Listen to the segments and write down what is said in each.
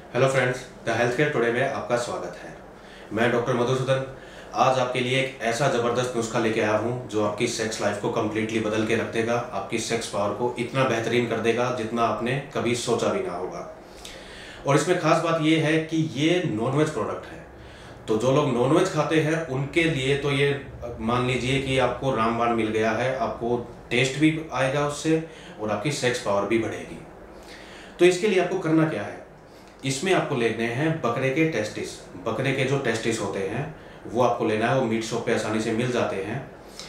Hello friends, the health care today में आपका स्वागत है। मैं डॉक्टर मधुसूदन आज आपके लिए एक ऐसा ज़बरदस्त नुस्खा लेके आया हूँ जो आपकी सेक्स लाइफ को कम्प्लीटली बदल के रख देगा। आपकी सेक्स पावर को इतना बेहतरीन कर देगा जितना आपने कभी सोचा भी ना होगा। और इसमें खास बात ये है कि ये नॉनवेज प्रोडक्ट है, तो जो लोग नॉनवेज खाते हैं उनके लिए तो ये मान लीजिए कि आपको रामबाण मिल गया है। आपको टेस्ट भी आएगा उससे और आपकी सेक्स पावर भी बढ़ेगी। तो इसके लिए आपको करना क्या है, इसमें आपको लेने हैं बकरे के टेस्टिस। बकरे के जो टेस्टिस होते हैं वो आपको लेना है, वो मीट शॉप पे आसानी से मिल जाते हैं।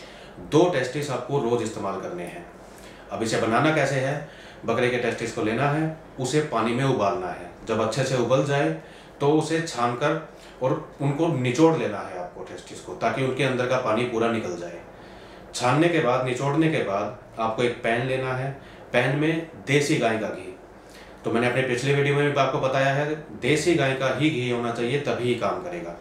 2 टेस्टिस आपको रोज इस्तेमाल करने हैं। अब इसे बनाना कैसे है, बकरे के टेस्टिस को लेना है, उसे पानी में उबालना है। जब अच्छे से उबल जाए तो उसे छान कर और उनको निचोड़ लेना है आपको टेस्टिस को, ताकि उनके अंदर का पानी पूरा निकल जाए। छानने के बाद, निचोड़ने के बाद आपको एक पैन लेना है। पैन में देसी गाय का घी, तो मैंने अपने पिछले वीडियो में भी आपको बताया है, देसी गाय का ही घी होना चाहिए तभी काम करेगा।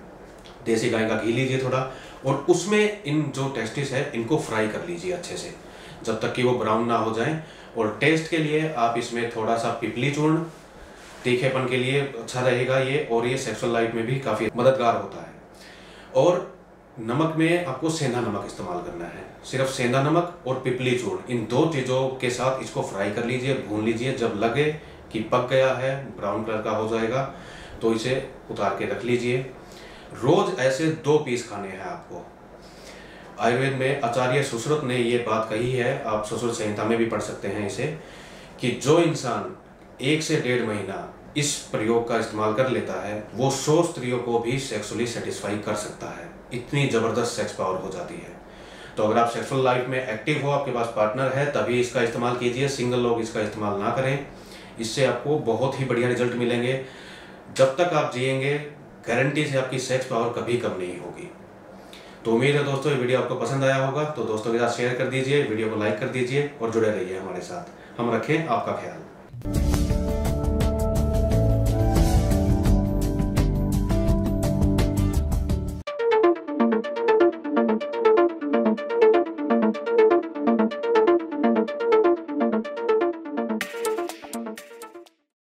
देसी गाय का घी लीजिए थोड़ा, और उसमें इन जो टेस्टिस है इनको फ्राई कर लीजिए अच्छे से, जब तक कि वो ब्राउन ना हो जाएं। और टेस्ट के लिए आप इसमें थोड़ा सा पिपली चूर्ण, तीखेपन के लिए अच्छा रहेगा ये, और ये सेक्सुअल लाइफ में भी काफ़ी मददगार होता है। और नमक में आपको सेंधा नमक इस्तेमाल करना है, सिर्फ सेंधा नमक और पिपली चूर्ण, इन 2 चीज़ों के साथ इसको फ्राई कर लीजिए, भून लीजिए। जब लगे कि पक गया है, ब्राउन कलर का हो जाएगा, तो इसे उतार के रख लीजिए। रोज ऐसे 2 पीस खाने हैं आपको। आयुर्वेद में आचार्य सुश्रुत ने ये बात कही है, आप सुश्रुत संहिता में भी पढ़ सकते हैं इसे, कि जो इंसान 1 से 1.5 महीना इस प्रयोग का इस्तेमाल कर लेता है वो 100 स्त्रियों को भी सेक्सुअली सेटिस्फाई कर सकता है। इतनी ज़बरदस्त सेक्स पावर हो जाती है। तो अगर आप सेक्सुअल लाइफ में एक्टिव हो, आपके पास पार्टनर है, तभी इसका इस्तेमाल कीजिए। सिंगल लोग इसका इस्तेमाल ना करें। इससे आपको बहुत ही बढ़िया रिजल्ट मिलेंगे। जब तक आप जिएंगे, गारंटी से आपकी सेक्स पावर कभी कम नहीं होगी। तो उम्मीद है दोस्तों ये वीडियो आपको पसंद आया होगा, तो दोस्तों के साथ शेयर कर दीजिए, वीडियो को लाइक कर दीजिए और जुड़े रहिए हमारे साथ। हम रखें आपका ख्याल।